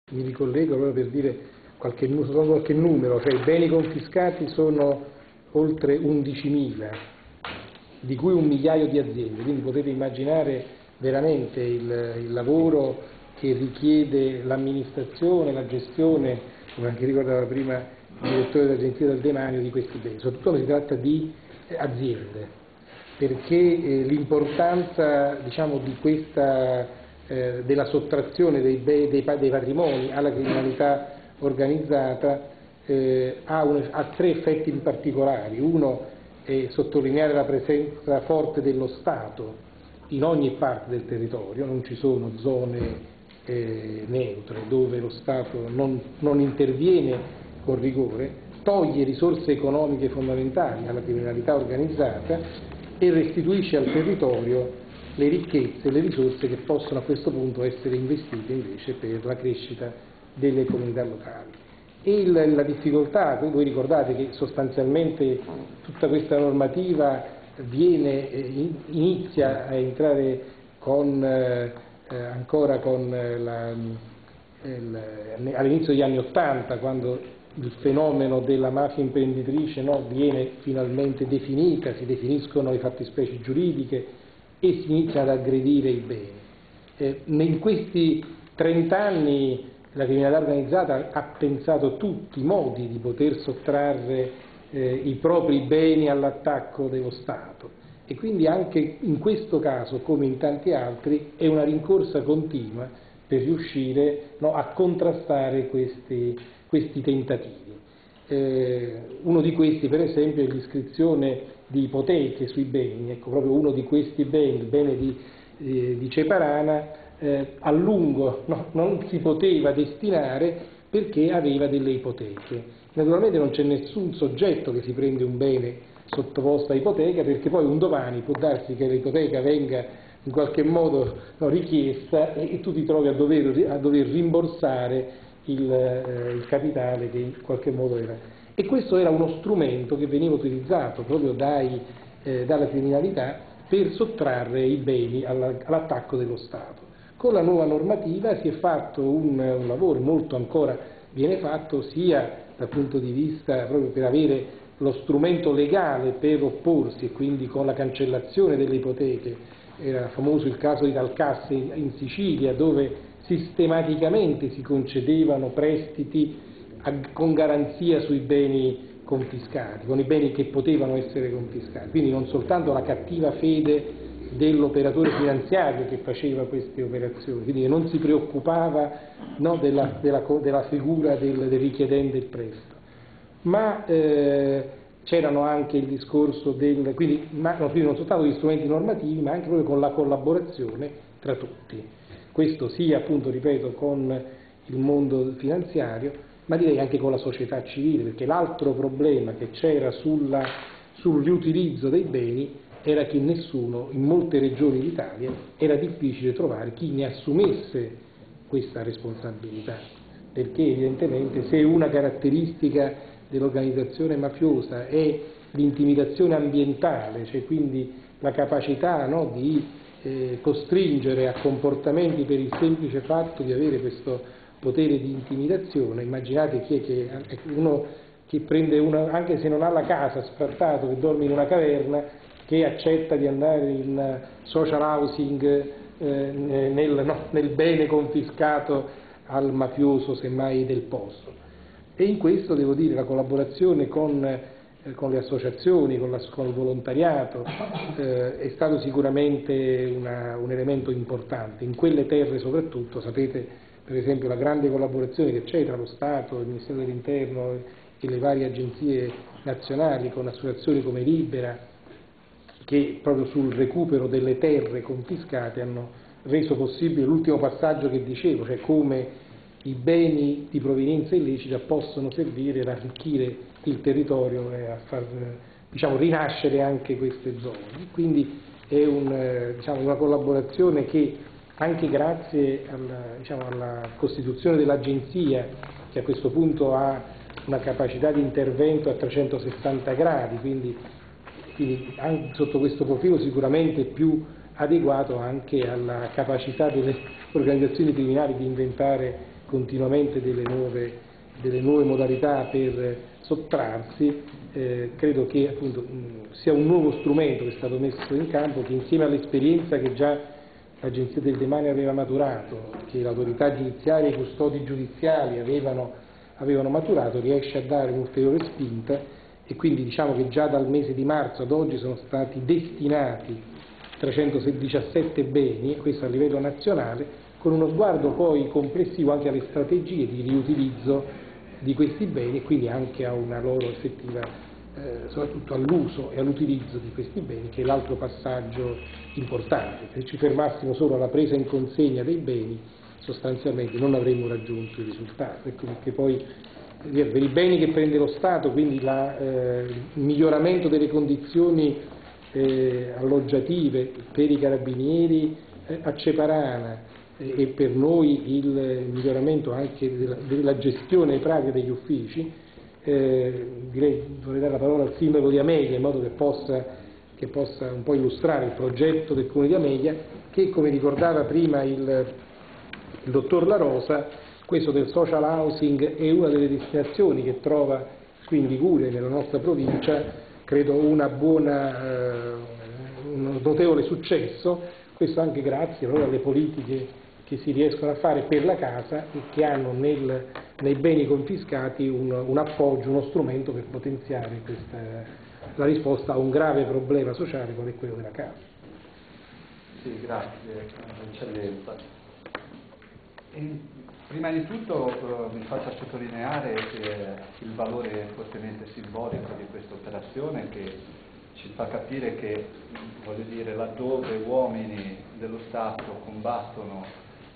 mi ricollego proprio per dire qualche numero, cioè i beni confiscati sono oltre 11.000, di cui 1 migliaio di aziende, quindi potete immaginare veramente il lavoro che richiede l'amministrazione, la gestione, come anche ricordava prima il direttore dell'Agenzia del Demanio, di questi beni, soprattutto quando si tratta di aziende, perché l'importanza, diciamo, di questa della sottrazione dei patrimoni alla criminalità organizzata ha 3 effetti in particolari. Uno è sottolineare la presenza forte dello Stato in ogni parte del territorio, non ci sono zone neutre dove lo Stato non interviene con rigore, toglie risorse economiche fondamentali alla criminalità organizzata e restituisce al territorio le ricchezze, le risorse che possono a questo punto essere investite invece per la crescita delle comunità locali. E la difficoltà, voi ricordate che sostanzialmente tutta questa normativa inizia a entrare all'inizio degli anni '80, quando il fenomeno della mafia imprenditrice viene finalmente definita, si definiscono le fattispecie giuridiche e si inizia ad aggredire i beni. In questi 30 anni la criminalità organizzata ha pensato tutti i modi di poter sottrarre i propri beni all'attacco dello Stato, e quindi anche in questo caso, come in tanti altri, è una rincorsa continua per riuscire a contrastare questi tentativi. Uno di questi, per esempio, è l'iscrizione di ipoteche sui beni. Ecco, proprio uno di questi beni, il bene di Ceparana, a lungo non si poteva destinare perché aveva delle ipoteche. Naturalmente non c'è nessun soggetto che si prende un bene sottoposto a ipoteca, perché poi un domani può darsi che l'ipoteca venga in qualche modo richiesta e tu ti trovi a dover rimborsare il capitale che in qualche modo era. E questo era uno strumento che veniva utilizzato proprio dalla criminalità per sottrarre i beni all'attacco dello Stato. Con la nuova normativa si è fatto un lavoro, molto ancora viene fatto, sia dal punto di vista proprio per avere lo strumento legale per opporsi, e quindi con la cancellazione delle ipoteche. Era famoso il caso di Talcasse in Sicilia, dove sistematicamente si concedevano prestiti con garanzia sui beni confiscati, con i beni che potevano essere confiscati. Quindi non soltanto la cattiva fede dell'operatore finanziario che faceva queste operazioni, quindi non si preoccupava della figura del richiedente il prestito, ma c'erano anche il discorso quindi non soltanto gli strumenti normativi, ma anche proprio con la collaborazione tra tutti. Questo sia, appunto, ripeto, con il mondo finanziario, ma direi anche con la società civile, perché l'altro problema che c'era sul riutilizzo dei beni era che nessuno, in molte regioni d'Italia, era difficile trovare chi ne assumesse questa responsabilità, perché evidentemente se una caratteristica dell'organizzazione mafiosa è l'intimidazione ambientale, cioè quindi la capacità di costringere a comportamenti per il semplice fatto di avere questo potere di intimidazione, immaginate chi è che uno che prende anche se non ha la casa, sfrattato, che dorme in una caverna, che accetta di andare in social housing nel bene confiscato al mafioso semmai del posto. E in questo, devo dire, la collaborazione con le associazioni, con il volontariato è stato sicuramente un elemento importante. In quelle terre soprattutto, sapete per esempio la grande collaborazione che c'è tra lo Stato, il Ministero dell'Interno e le varie agenzie nazionali, con associazioni come Libera, che proprio sul recupero delle terre confiscate hanno reso possibile l'ultimo passaggio che dicevo, cioè come i beni di provenienza illecita possono servire ad arricchire il territorio e a far rinascere anche queste zone. Quindi è una collaborazione che, anche grazie alla costituzione dell'agenzia, che a questo punto ha una capacità di intervento a 360 gradi, quindi anche sotto questo profilo sicuramente più adeguato anche alla capacità delle organizzazioni criminali di inventare continuamente delle nuove modalità per sottrarsi, credo che appunto sia un nuovo strumento che è stato messo in campo, che insieme all'esperienza che già l'Agenzia del Demanio aveva maturato, che l'autorità giudiziaria e i custodi giudiziali avevano maturato, riesce a dare un'ulteriore spinta, e quindi diciamo che già dal mese di marzo ad oggi sono stati destinati 317 beni, questo a livello nazionale, con uno sguardo poi complessivo anche alle strategie di riutilizzo di questi beni e quindi anche a una loro effettiva, soprattutto all'uso e all'utilizzo di questi beni, che è l'altro passaggio importante. Se ci fermassimo solo alla presa in consegna dei beni, sostanzialmente non avremmo raggiunto il risultato. Ecco perché poi per i beni che prende lo Stato, quindi il miglioramento delle condizioni alloggiative per i carabinieri a Ceparana, e per noi il miglioramento anche della gestione pratica degli uffici, vorrei dare la parola al sindaco di Amelia in modo che possa un po' illustrare il progetto del Comune di Amelia, che, come ricordava prima il dottor La Rosa, questo del social housing è una delle destinazioni che trova qui in Liguria, nella nostra provincia, credo un notevole successo, questo anche grazie proprio alle politiche che si riescono a fare per la casa e che hanno nei beni confiscati un appoggio, uno strumento per potenziare la risposta a un grave problema sociale qual è quello della casa. Sì, grazie, eccellenza. Prima di tutto mi faccia sottolineare il valore fortemente simbolico di questa operazione, che ci fa capire che, voglio dire, laddove uomini dello Stato combattono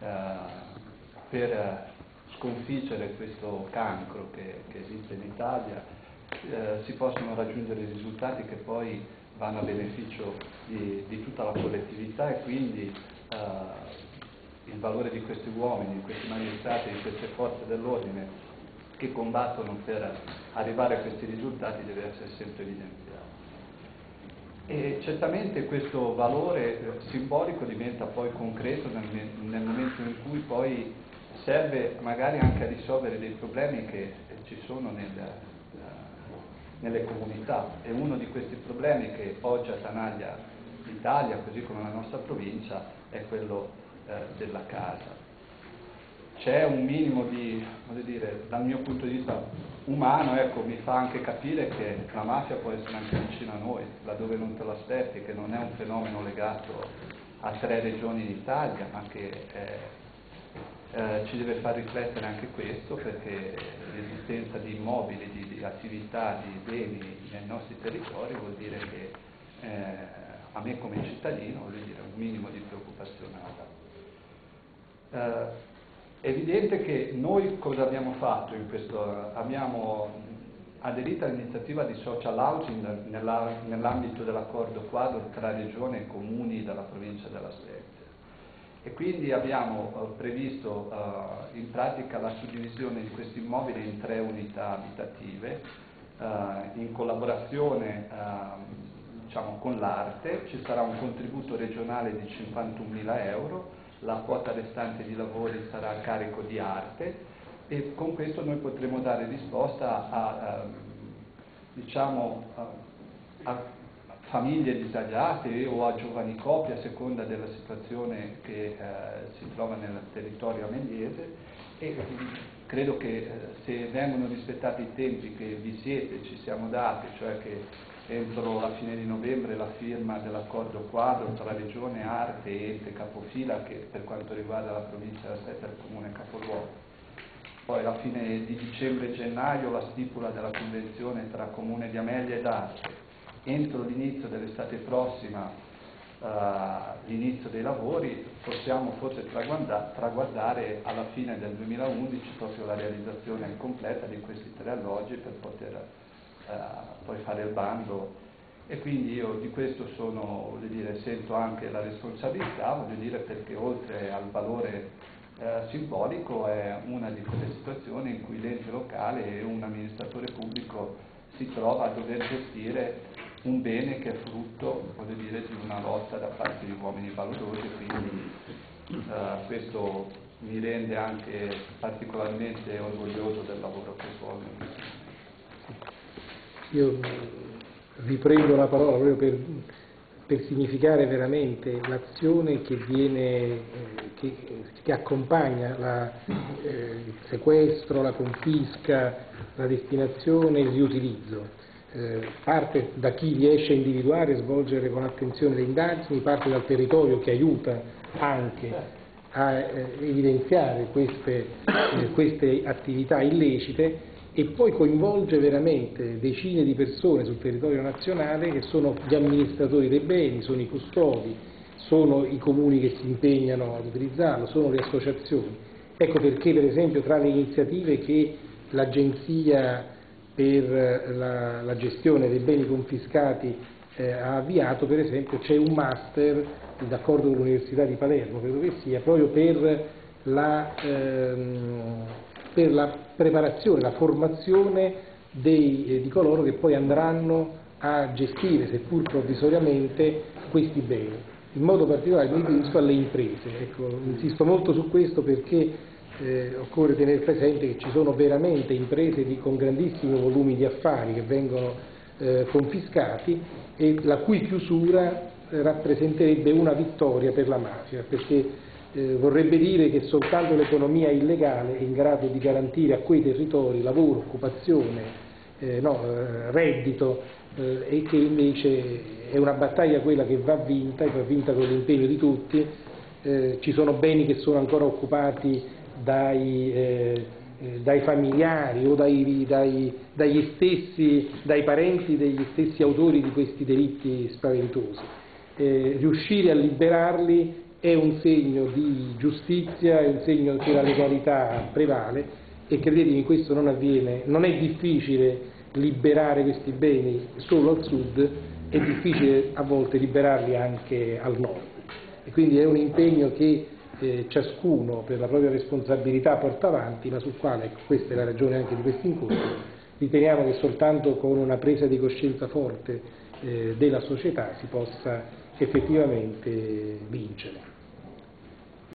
per sconfiggere questo cancro che esiste in Italia, si possono raggiungere risultati che poi vanno a beneficio di tutta la collettività, e quindi il valore di questi uomini, di questi magistrati, di queste forze dell'ordine che combattono per arrivare a questi risultati deve essere sempre evidenziato. E certamente questo valore simbolico diventa poi concreto nel momento in cui poi serve magari anche a risolvere dei problemi che ci sono nelle comunità, e uno di questi problemi che oggi attanaglia l'Italia, così come la nostra provincia, è quello della casa. C'è un minimo di, voglio dire, dal mio punto di vista umano, ecco, mi fa anche capire che la mafia può essere anche vicina a noi, laddove non te lo aspetti, che non è un fenomeno legato a 3 regioni d'Italia, ma che ci deve far riflettere anche questo, perché l'esistenza di immobili, di attività, di beni nei nostri territori vuol dire che a me come cittadino, voglio dire, un minimo di preoccupazione ha. È evidente che noi cosa abbiamo fatto in questo? Abbiamo aderito all'iniziativa di social housing nell'ambito dell'accordo quadro tra Regione e Comuni della provincia della Spezia, e quindi abbiamo previsto in pratica la suddivisione di questi immobili in 3 unità abitative in collaborazione diciamo, con l'Arte. Ci sarà un contributo regionale di 51.000 euro, la quota restante di lavori sarà a carico di Arte, e con questo noi potremo dare risposta a famiglie disagiate o a giovani coppie, a seconda della situazione che si trova nel territorio ameliese, e credo che se vengono rispettati i tempi che vi ci siamo dati, cioè che entro la fine di novembre la firma dell'accordo quadro tra Regione, Arte e ente capofila, che per quanto riguarda la provincia della Spezia è il comune capoluogo, poi alla fine di dicembre e gennaio la stipula della convenzione tra Comune di Amelia ed Arte, entro l'inizio dell'estate prossima l'inizio dei lavori, possiamo forse traguardare alla fine del 2011 proprio la realizzazione completa di questi 3 alloggi per poter poi fare il bando. E quindi io di questo voglio dire, sento anche la responsabilità, voglio dire, perché oltre al valore simbolico è una di quelle situazioni in cui l'ente locale e un amministratore pubblico si trova a dover gestire un bene che è frutto, voglio dire, di una lotta da parte di uomini valorosi, quindi questo mi rende anche particolarmente orgoglioso del lavoro che svolgono. Io riprendo la parola proprio per significare veramente l'azione che accompagna il sequestro, la confisca, la destinazione e il riutilizzo. Parte da chi riesce a individuare e svolgere con attenzione le indagini, parte dal territorio che aiuta anche a evidenziare queste attività illecite, e poi coinvolge veramente decine di persone sul territorio nazionale che sono gli amministratori dei beni, sono i custodi, sono i comuni che si impegnano ad utilizzarlo, sono le associazioni. Ecco perché, per esempio, tra le iniziative che l'Agenzia per la gestione dei beni confiscati ha avviato, per esempio, c'è un master d'accordo con l'Università di Palermo, credo che sia, proprio per la preparazione, la formazione di coloro che poi andranno a gestire, seppur provvisoriamente, questi beni. In modo particolare mi riferisco alle imprese. Ecco, insisto molto su questo perché occorre tenere presente che ci sono veramente imprese con grandissimi volumi di affari che vengono confiscati, e la cui chiusura rappresenterebbe una vittoria per la mafia, perché vorrebbe dire che soltanto l'economia illegale è in grado di garantire a quei territori lavoro, occupazione, reddito, e che invece è una battaglia quella che va vinta, e va vinta con l'impegno di tutti. Ci sono beni che sono ancora occupati dai familiari o dai parenti degli stessi autori di questi delitti spaventosi. Riuscire a liberarli è un segno di giustizia, è un segno che la legalità prevale, e credetemi, questo non avviene, non è difficile liberare questi beni solo al sud, è difficile a volte liberarli anche al nord, e quindi è un impegno che ciascuno per la propria responsabilità porta avanti, ma sul quale, ecco, questa è la ragione anche di questo incontro, riteniamo che soltanto con una presa di coscienza forte della società si possa effettivamente vincere.